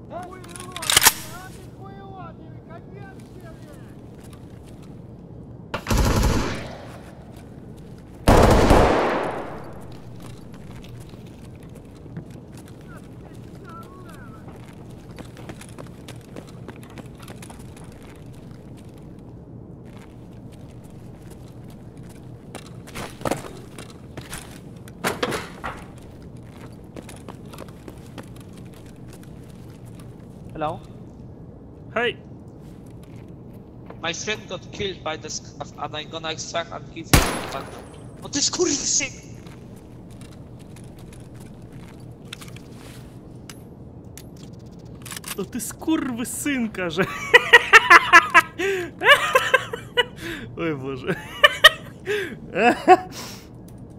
Hello? Hej! My friend got killed by the scarf and I'm gonna extract and give you back. O ty skurwysyn! To ty skurwysynka, że... Oj Boże.